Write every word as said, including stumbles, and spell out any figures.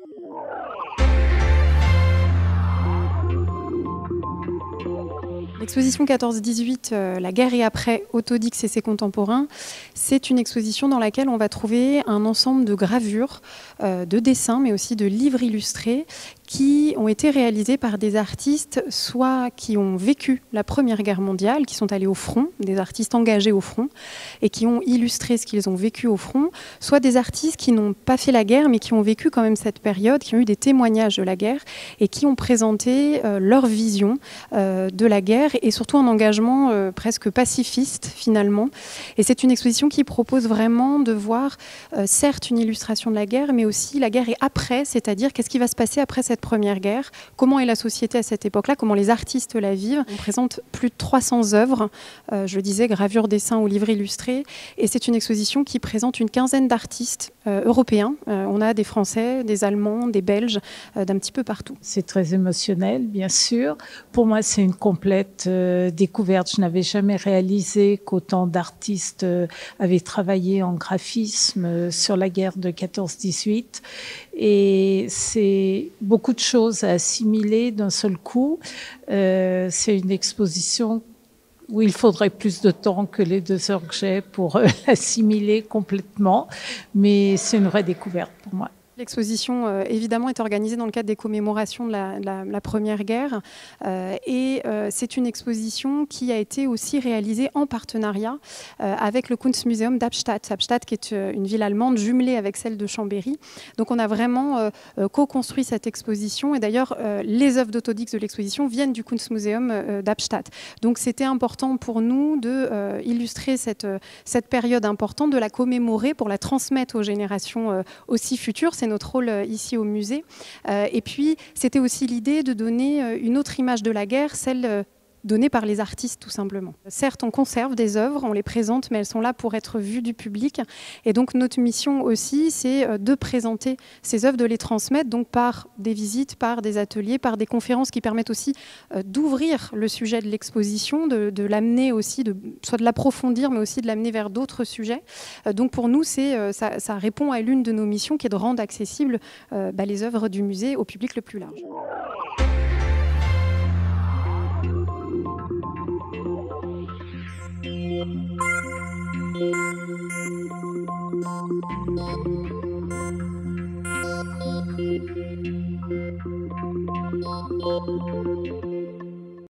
L'exposition quatorze dix-huit, euh, la guerre et après, Autodix et ses contemporains, c'est une exposition dans laquelle on va trouver un ensemble de gravures, euh, de dessins, mais aussi de livres illustrés qui ont été réalisés par des artistes, soit qui ont vécu la Première Guerre mondiale, qui sont allés au front, des artistes engagés au front, et qui ont illustré ce qu'ils ont vécu au front, soit des artistes qui n'ont pas fait la guerre, mais qui ont vécu quand même cette période, qui ont eu des témoignages de la guerre, et qui ont présenté euh, leur vision euh, de la guerre, et surtout un engagement euh, presque pacifiste finalement. Et c'est une exposition qui propose vraiment de voir, euh, certes, une illustration de la guerre, mais aussi la guerre et après, c'est-à-dire qu'est-ce qui va se passer après cette Première Guerre, comment est la société à cette époque-là, comment les artistes la vivent. On présente plus de trois cents œuvres, euh, je le disais, gravures, dessins ou livres illustrés, et c'est une exposition qui présente une quinzaine d'artistes euh, européens. Euh, on a des Français, des Allemands, des Belges, euh, d'un petit peu partout. C'est très émotionnel, bien sûr. Pour moi, c'est une complète euh, découverte. Je n'avais jamais réalisé qu'autant d'artistes euh, avaient travaillé en graphisme euh, sur la guerre de quatorze dix-huit. Et c'est beaucoup de choses à assimiler d'un seul coup. Euh, c'est une exposition où il faudrait plus de temps que les deux heures que j'ai pour euh, l'assimiler complètement. Mais c'est une vraie découverte pour moi. L'exposition, euh, évidemment, est organisée dans le cadre des commémorations de la, de la, la Première Guerre. Euh, et euh, c'est une exposition qui a été aussi réalisée en partenariat euh, avec le Kunstmuseum d'Abstadt. Abstadt, qui est euh, une ville allemande jumelée avec celle de Chambéry. Donc on a vraiment euh, euh, co-construit cette exposition. Et d'ailleurs, euh, les œuvres d'Autodix de l'exposition viennent du Kunstmuseum euh, d'Abstadt. Donc c'était important pour nous de euh, illustrer cette, cette période importante, de la commémorer pour la transmettre aux générations euh, aussi futures. C'est notre rôle ici au musée. Euh, et puis, c'était aussi l'idée de donner une autre image de la guerre, celle donnée par les artistes, tout simplement. Certes, on conserve des œuvres, on les présente, mais elles sont là pour être vues du public. Et donc, notre mission aussi, c'est de présenter ces œuvres, de les transmettre, donc par des visites, par des ateliers, par des conférences qui permettent aussi d'ouvrir le sujet de l'exposition, de, de l'amener aussi, de, soit de l'approfondir, mais aussi de l'amener vers d'autres sujets. Donc, pour nous, c'est, ça, ça répond à l'une de nos missions qui est de rendre accessibles euh, bah, les œuvres du musée au public le plus large.